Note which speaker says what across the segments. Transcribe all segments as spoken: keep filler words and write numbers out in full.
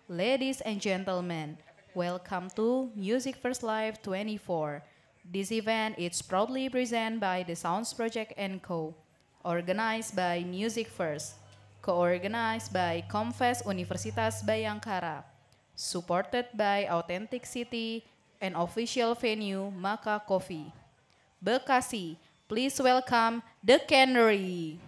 Speaker 1: Ladies and gentlemen, welcome to Music First Live twenty-four. This event is proudly presented by the Sounds Project and Co., organized by Music First, co-organized by Comfest Universitas Bayangkara, supported by Authentic City and official venue Maka Coffee. Bekasi, please welcome The Canary.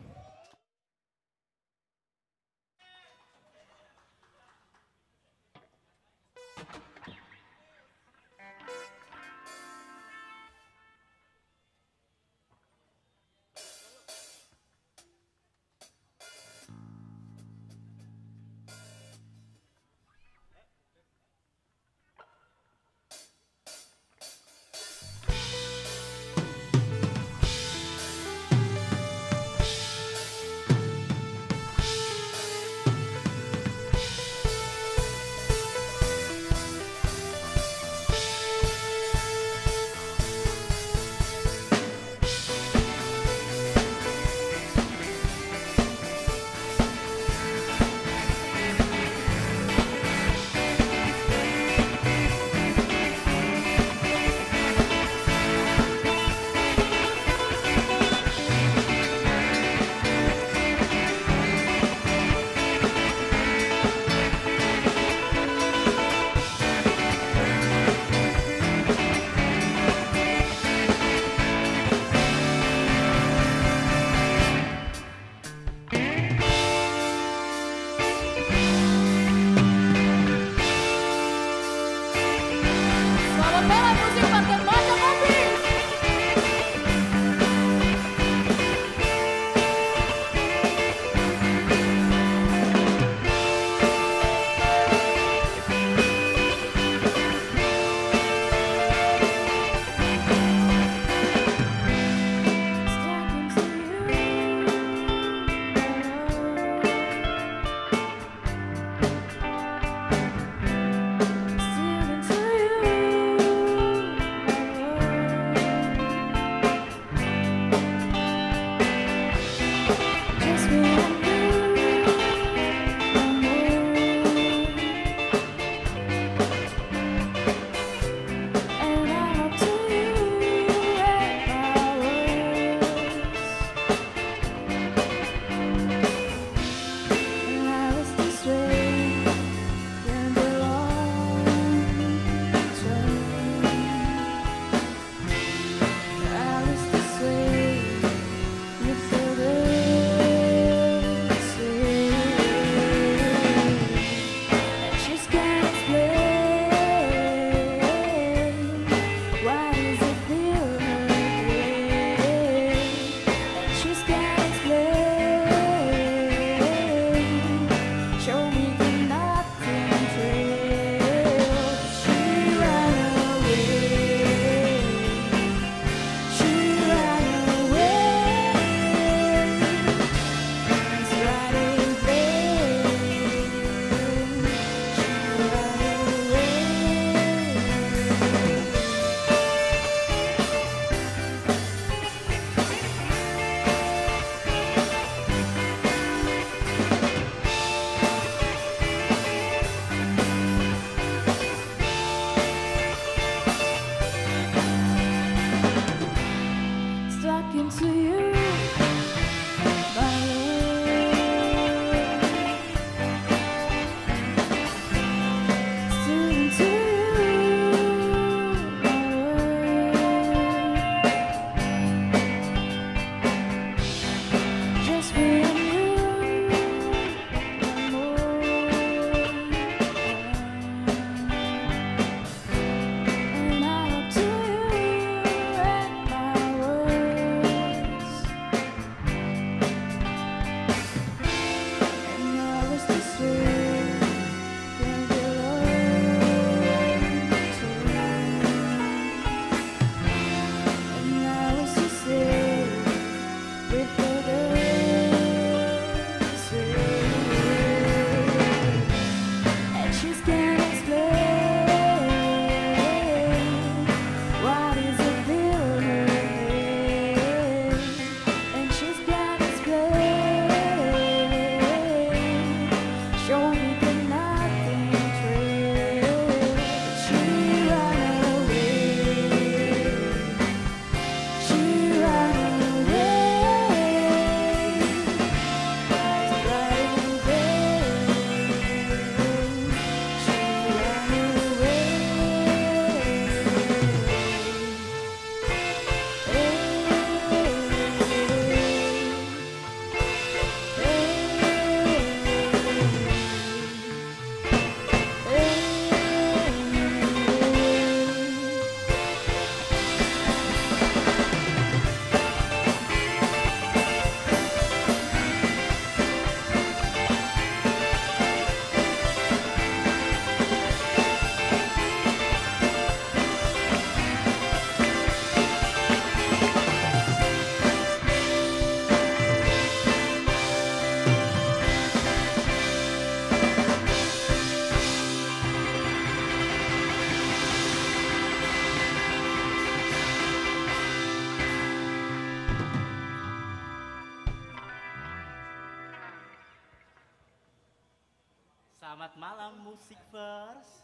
Speaker 2: Selamat malam Musik First.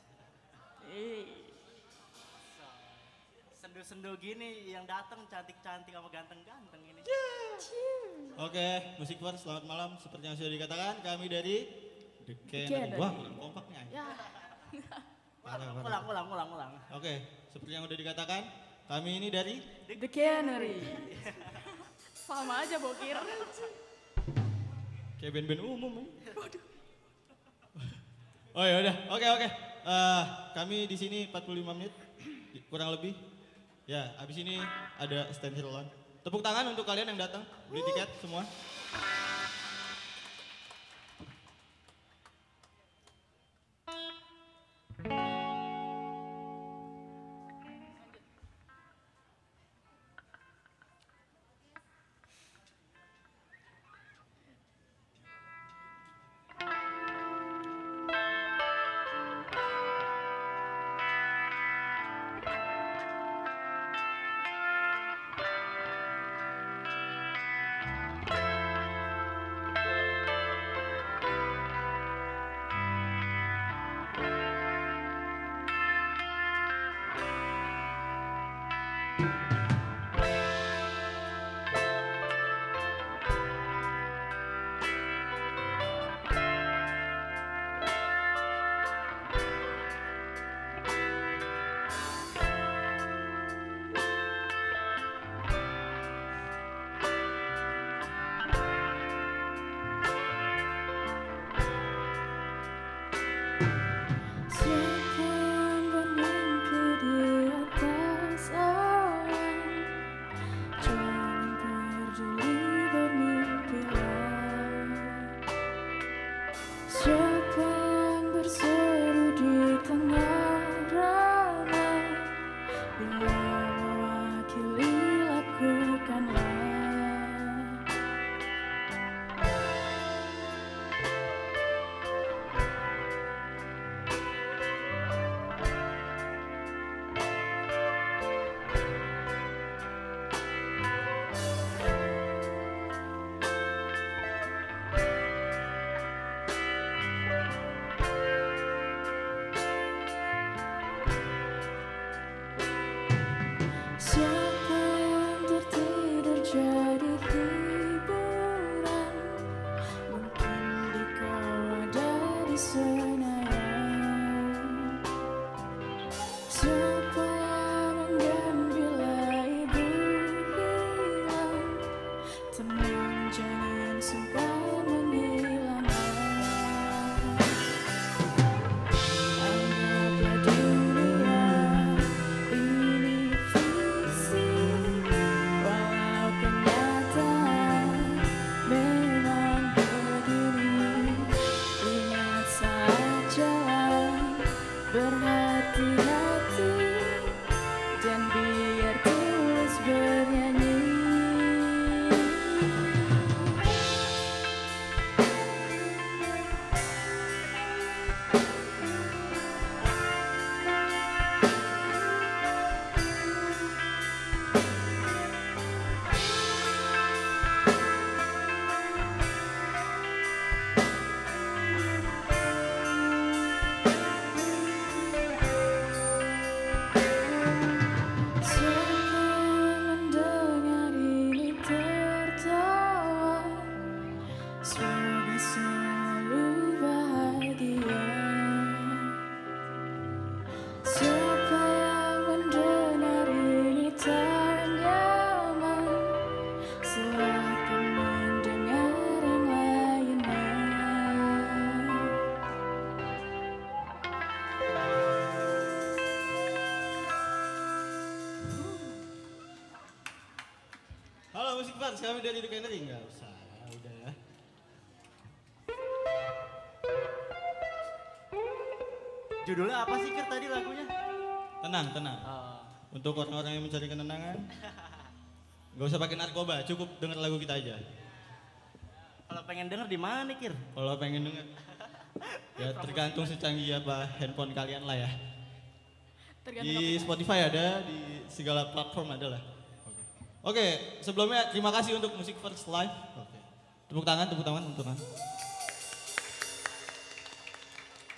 Speaker 2: Sendu-sendu gini yang datang cantik-cantik sama ganteng-ganteng ini.
Speaker 3: Oke, Musik First selamat malam. Seperti yang sudah dikatakan kami dari The Canary. Wah, kurang kompak nih.
Speaker 1: Ya.
Speaker 3: Parah, parah.
Speaker 2: Ulang, ulang, ulang, ulang.
Speaker 3: Oke, seperti yang udah dikatakan kami ini dari
Speaker 1: The Canary. Sama aja bokir.
Speaker 3: kayak band-band umum. Oh ya udah, oke oke. Eh, kami di sini empat puluh lima menit kurang lebih. Ya, abis ini ada stand Hilton. Tepuk tangan untuk kalian yang datang beli tiket semua. Musik Fans, kami dari The Canary. Enggak usah, udah.
Speaker 2: Judulnya apa sih Kir tadi lagunya?
Speaker 3: Tenang, tenang.
Speaker 2: Oh.
Speaker 3: Untuk orang-orang yang mencari ketenangan, gak usah pakai narkoba, cukup denger lagu kita aja.
Speaker 2: Kalau pengen denger di mana nih Kir?
Speaker 3: Kalau pengen denger, ya tergantung secanggih apa handphone kalian lah ya. Di Spotify ada, di segala platform ada lah. Oke, okay, sebelumnya terima kasih untuk Musik First Live. Oke. Okay. Tepuk tangan, tepuk tangan, tepuk tangan.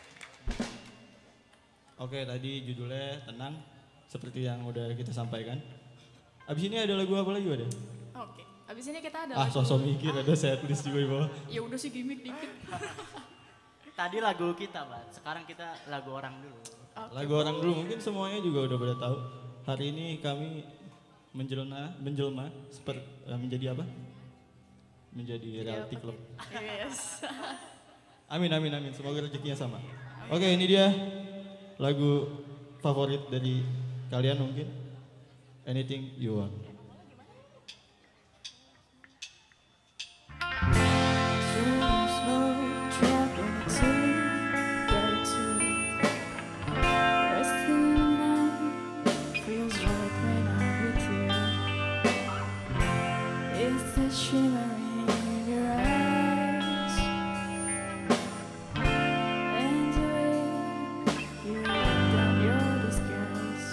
Speaker 3: Oke, tadi judulnya Tenang, seperti yang udah kita sampaikan. Abis ini ada lagu apa lagi ada?
Speaker 4: Oke, abis ini kita ada
Speaker 3: Ah,
Speaker 4: lagu.
Speaker 3: sosok mikir ada setlist juga di bawah.
Speaker 4: Ya udah sih gimmick dikit.
Speaker 2: Tadi lagu kita, Bat. Sekarang kita lagu orang dulu.
Speaker 4: Oke.
Speaker 3: Lagu orang dulu mungkin semuanya juga udah pada tahu. Hari ini kami menjelma, menjelma seperti menjadi apa? Menjadi reality club.
Speaker 4: Yes.
Speaker 3: Amin amin amin. Semoga rezekinya sama. Oke, ini dia lagu favorit dari kalian mungkin. Anything you want.
Speaker 5: Shimmering in your eyes, and the way you let down your disguise.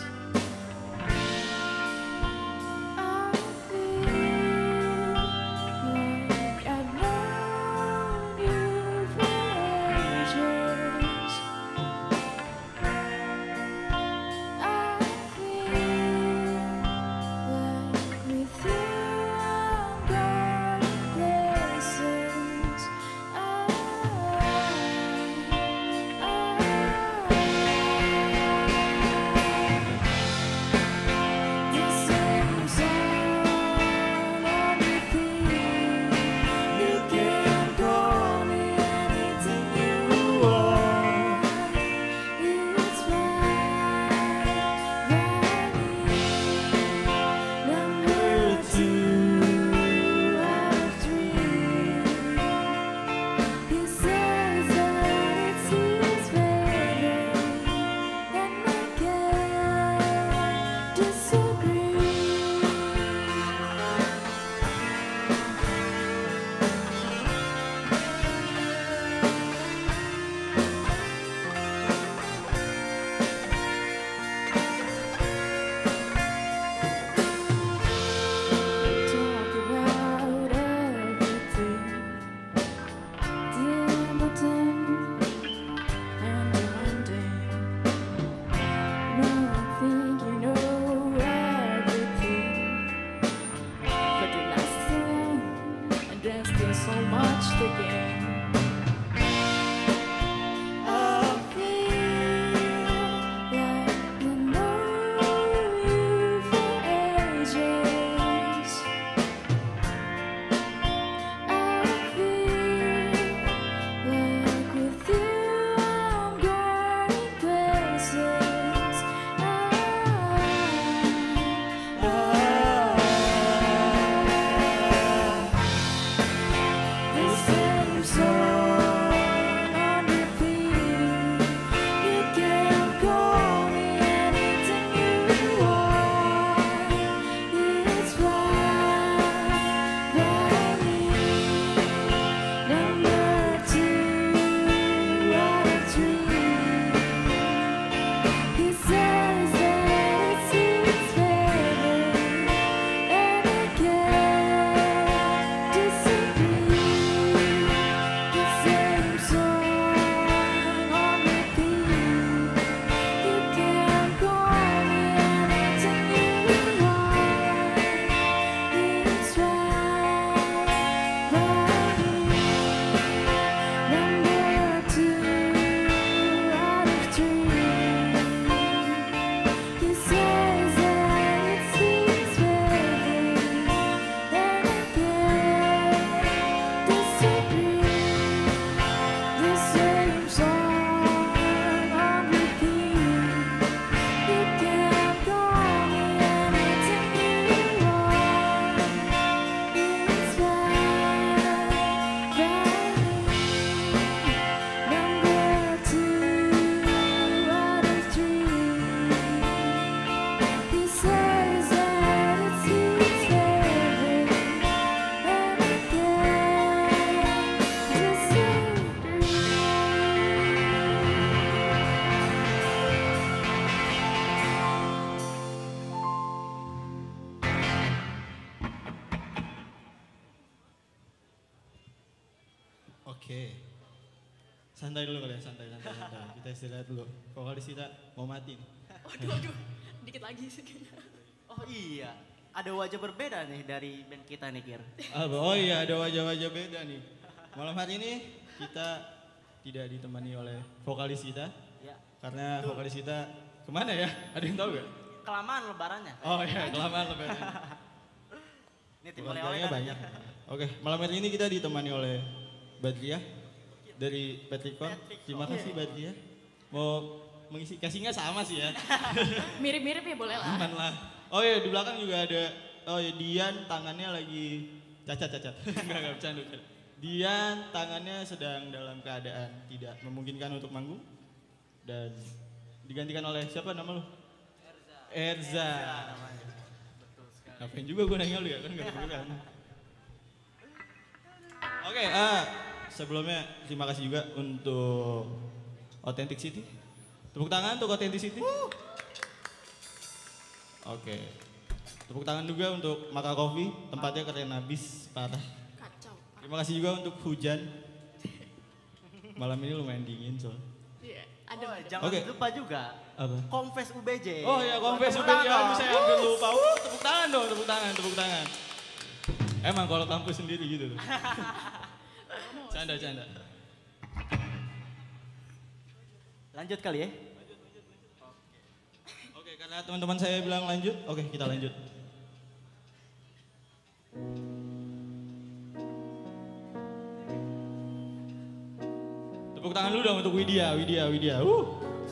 Speaker 5: I feel like I've known you for ages. I feel like with you I'm going places. The same song on repeat. You can call me anything you want. It's fine by me. Number two out of three. He says that it's his favorite, and I can't disagree. Talk about everything, the important and the mundane. No, I think you know everything, but you're not still, and there's still so much to gain. I feel like I know you for ages. I feel like with you I'm going places. The same song on repeat. You can call me anything you want. It's fine by me. Number two out of three. He says that it's his favorite, and I can't disagree. The same song on repeat. You can call me anything you want. It's fine by me. Number two out of three. He says that it's his favorite, and I can't disagree. The same song on repeat. You can call me anything you want. It's fine by me. Number two out of three. He says that it's his favorite, and I can't disagree.
Speaker 3: Oke. Santai dulu kali ya, santai santai santai. kita istirahat dulu. Vokalis kita mau mati nih.
Speaker 4: Waduh, waduh. Dikit lagi sih kayaknya.
Speaker 2: Oh iya, ada wajah berbeda nih dari band kita nih Kir.
Speaker 3: Apa? Oh iya, ada wajah-wajah beda nih. Malam hari ini kita tidak ditemani oleh vokalis kita.
Speaker 2: Ya.
Speaker 3: Karena vokalis kita kemana ya? Ada yang tahu gak?
Speaker 2: Kelamaan lebarannya.
Speaker 3: Oh iya, kelamaan lebaran.
Speaker 2: Ini tim oleh-oleh
Speaker 3: Keluarganya
Speaker 2: kan.
Speaker 3: banyak. Oke, malam hari ini kita ditemani oleh Badriah dari Petrikon. Terima kasih Badriah. Mau mengisi casingnya sama sih ya.
Speaker 4: Mirip-mirip ya boleh lah.
Speaker 3: Aman lah. Oh iya, di belakang juga ada. Oh iya, Dian tangannya lagi cacat-cacat. Enggak, enggak bercanda. bercanda. Dian tangannya sedang dalam keadaan tidak memungkinkan untuk manggung dan digantikan oleh siapa nama lu? Erza. Erza namanya. Betul sekali. Ngapain juga gue nanya lu ya kan enggak kedengeran. Oke, ah sebelumnya terima kasih juga untuk Authentic City. Tepuk tangan untuk Authentic City. Oke. Tepuk tangan juga untuk Maka Coffee, tempatnya keren habis parah.
Speaker 4: Kacau.
Speaker 3: Terima kasih juga untuk hujan. Malam ini lumayan dingin soal.
Speaker 4: Iya, ada.
Speaker 2: Oh,
Speaker 4: ada.
Speaker 2: jangan
Speaker 3: Oke.
Speaker 2: lupa juga
Speaker 3: Apa?
Speaker 2: Confess U B J.
Speaker 3: Oh ya, Confess
Speaker 2: Tepuk
Speaker 3: udah
Speaker 2: tangan
Speaker 3: ya,
Speaker 2: dong.
Speaker 3: saya hampir lupa. Uh, tepuk tangan dong, tepuk tangan, tepuk tangan. Emang kalau kampus sendiri gitu tuh. Canda, canda.
Speaker 2: Lanjut kali ya.
Speaker 3: Oke, karena teman-teman saya bilang lanjut, oke kita lanjut. Tepuk tangan dulu dong untuk Widya, Widya, Widya. Uh.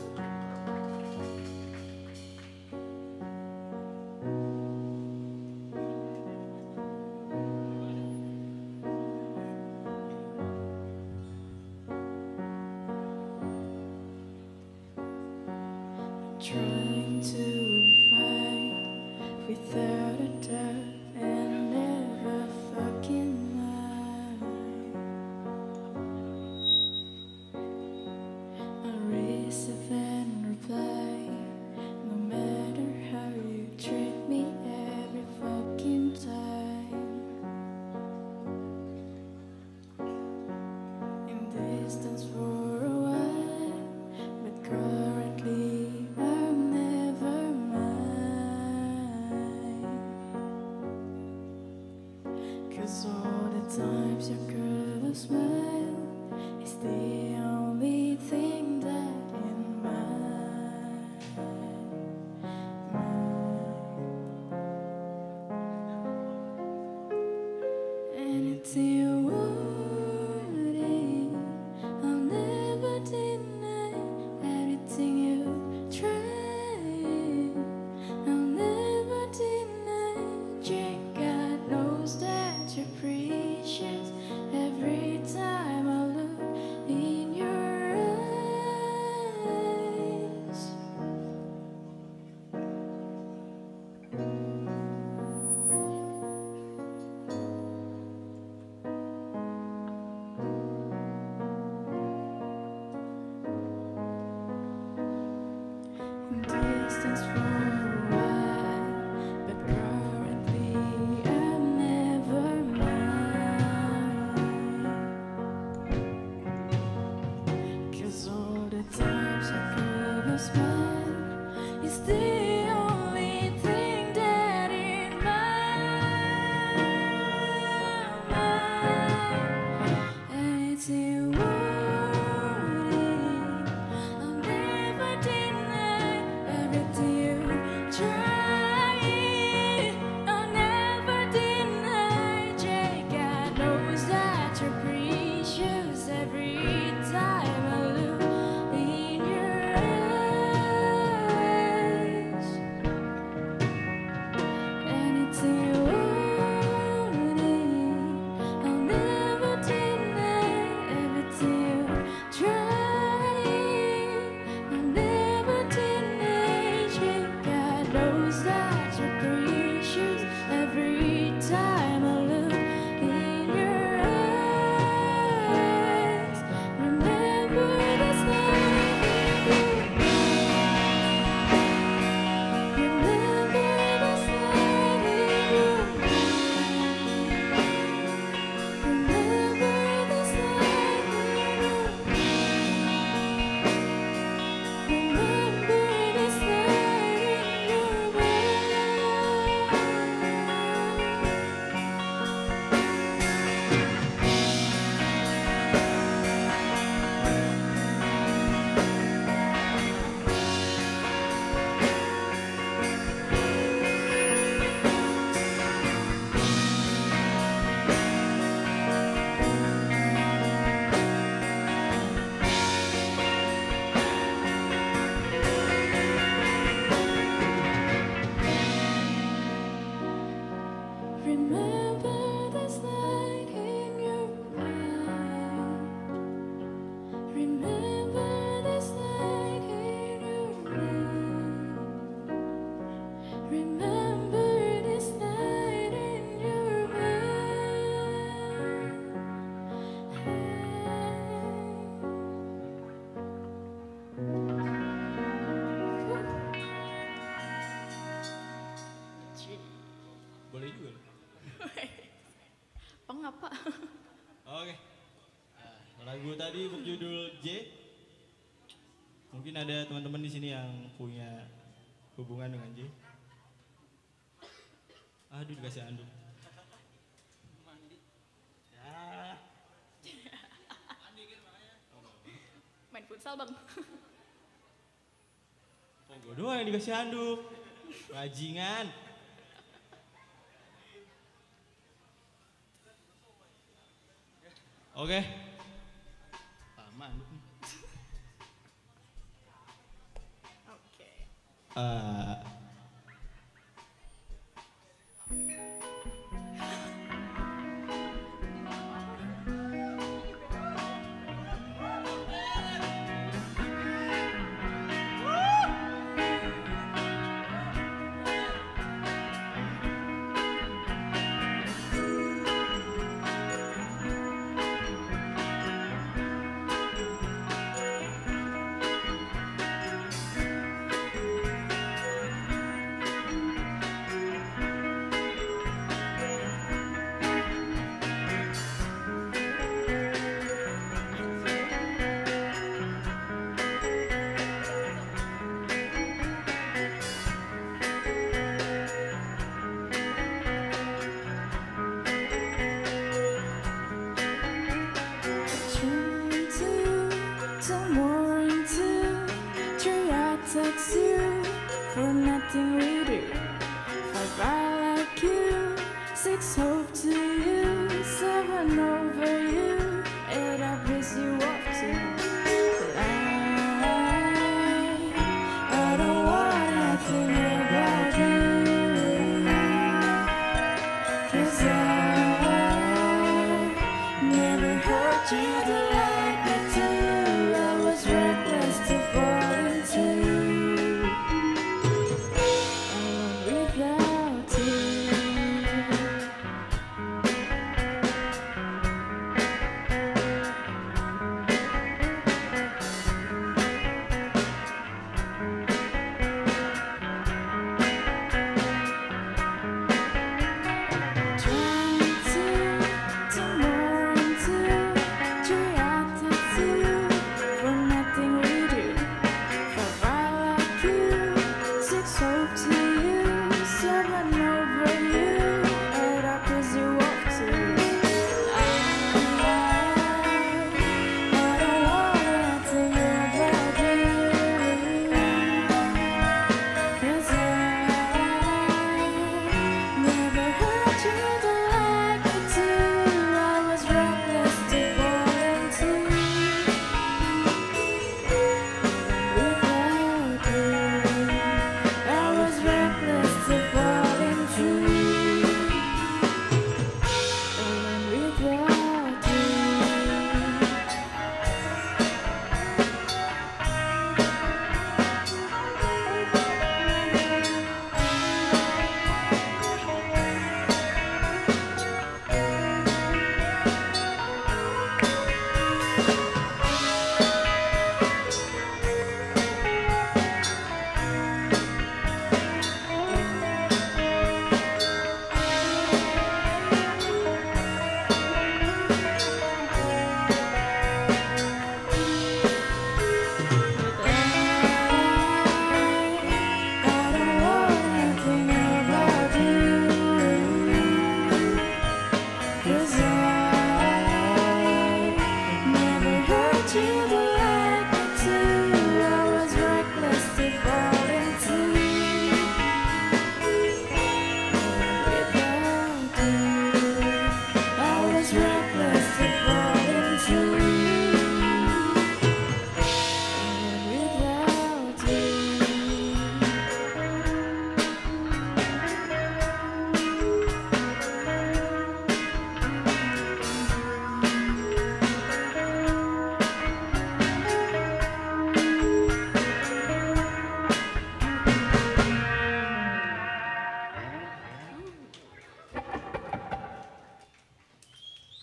Speaker 5: Trying to be fine without a doubt and never fucking mind. I receive and reply, no matter how you treat me every fucking time. In distance for a while, but currently I'm never mine. 'Cause all the times your girl smile is the only thing that in mind. Anything you want it, I'll never deny. Everything Remember this night in your
Speaker 3: Boleh juga.
Speaker 4: Peng apa?
Speaker 3: Oke. Nah, lagu tadi berjudul J. Mungkin ada teman-teman di sini yang punya hubungan dengan J. Aduh, dikasih anduk. Ya.
Speaker 4: Main futsal bang.
Speaker 3: Oh, gue doang yang dikasih anduk. Bajingan. Oke. Lama anduk nih.
Speaker 4: Oke.
Speaker 3: Eh,
Speaker 5: Tune to, tomorrow to, three I text you for nothing we do. Five I like you, six hope to you, seven over you, eight I miss you up to. But I, I don't want nothing about you, 'cause I never hurt you the like me do. I was reckless to fall into a world without you.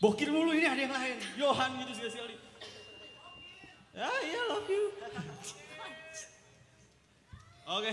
Speaker 3: Bokir mulu ini ada yang lain. Johan gitu sekali-sekali. Ya iya love you. Oke.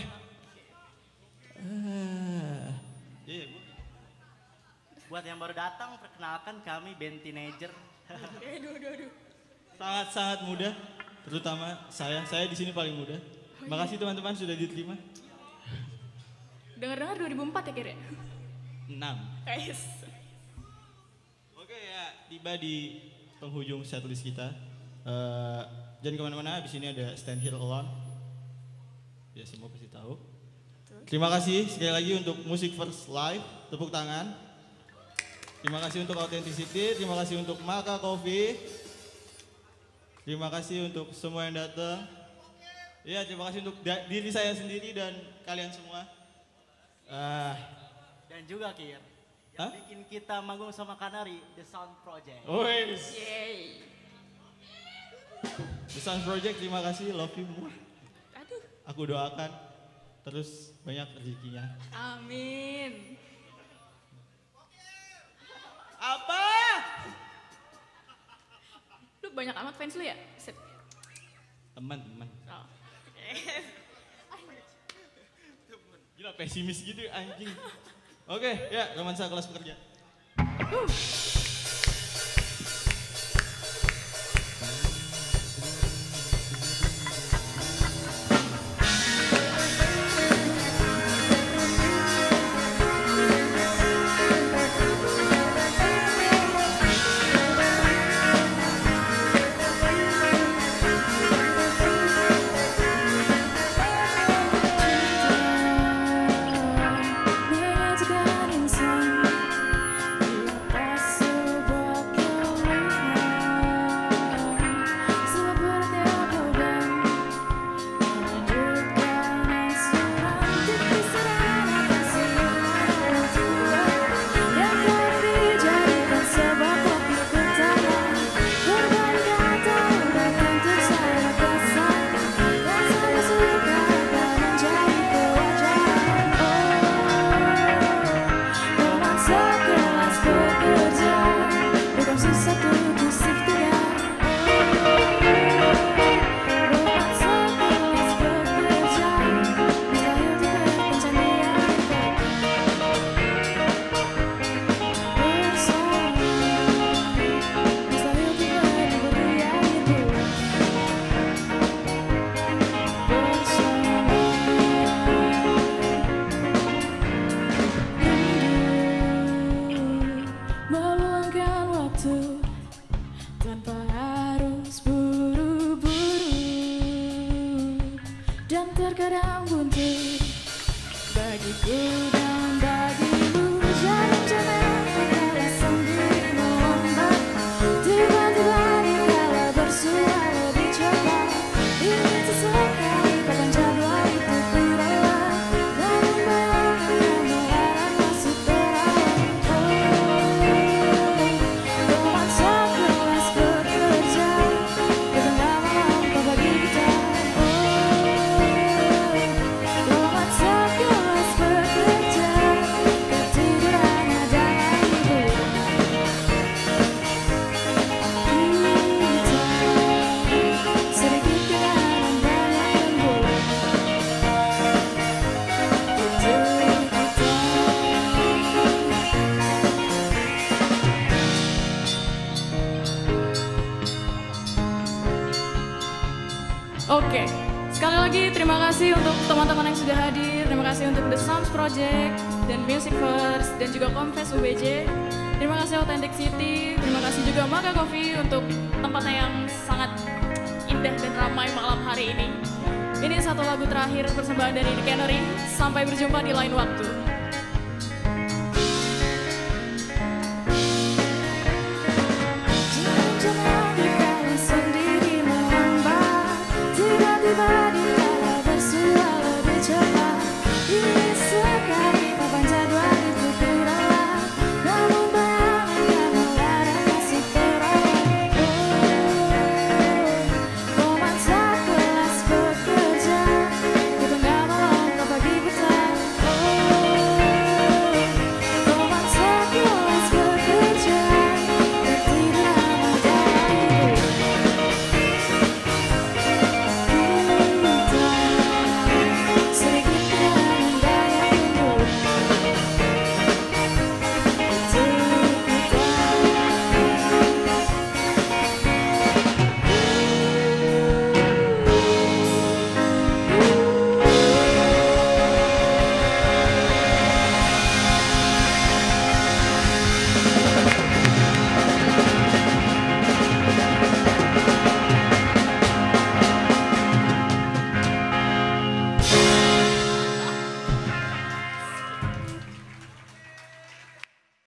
Speaker 3: Ah, iya gue.
Speaker 2: Buat yang baru datang, perkenalkan kami band teenager.
Speaker 3: Sangat-sangat mudah, terutama saya. Saya di sini paling muda. Makasih teman-teman sudah diterima.
Speaker 4: Dengar-dengar dua ribu empat ya Kir ya?
Speaker 3: enam.
Speaker 4: Guys.
Speaker 3: Oke ya, tiba di penghujung setlist kita. Uh, jangan kemana-mana, abis ini ada Stand Here Alone. Ya semua pasti tahu. Terima kasih sekali lagi untuk Music First Live, tepuk tangan. Terima kasih untuk Authenticity, terima kasih untuk Maka Coffee. Terima kasih untuk semua yang datang. Ya, terima kasih untuk diri saya sendiri dan kalian semua. Uh,
Speaker 2: Dan juga Kir, yang
Speaker 3: Hah?
Speaker 2: bikin kita manggung sama Kanari, The Sound Project.
Speaker 3: oh,
Speaker 4: Yeay.
Speaker 3: The Sound Project, terima kasih, love you.
Speaker 4: Aduh.
Speaker 3: Aku doakan terus banyak rezekinya.
Speaker 4: Amin.
Speaker 3: Apa?
Speaker 4: Lu banyak amat fans lu ya? Set.
Speaker 3: Teman-teman.
Speaker 4: Oh.
Speaker 3: Gila pesimis gitu anjing. Oke, ya romansa kelas pekerja.
Speaker 5: Mengatakan insan terkadang buntu bagiku dan bagimu. Jalan-jalan kala sendiri melambat, tiba-tiba dikala bersua lebih cepat. Ingin sesekali kapan jadwal itu kurang, namun bayangan melarang masih terawat. Oh, romansa kelas bekerja, bertengah malam kau bagi kita. Romansa kelas bekerja, ketiduran adalah hiburan. Kita sedikit kenangan banyak rembulan. Itu kita.
Speaker 4: Oke, sekali lagi terima kasih untuk teman-teman yang sudah hadir. Terima kasih untuk The Sounds Project dan Music First dan juga Confess U B J. Terima kasih Authentic City. Terima kasih juga Maka Coffee untuk tempatnya yang sangat indah dan ramai malam hari ini. Ini satu lagu terakhir persembahan dari The Canary. Sampai berjumpa di lain waktu.
Speaker 5: Jalan-jalan dikala sendiri melambat, tiba-tiba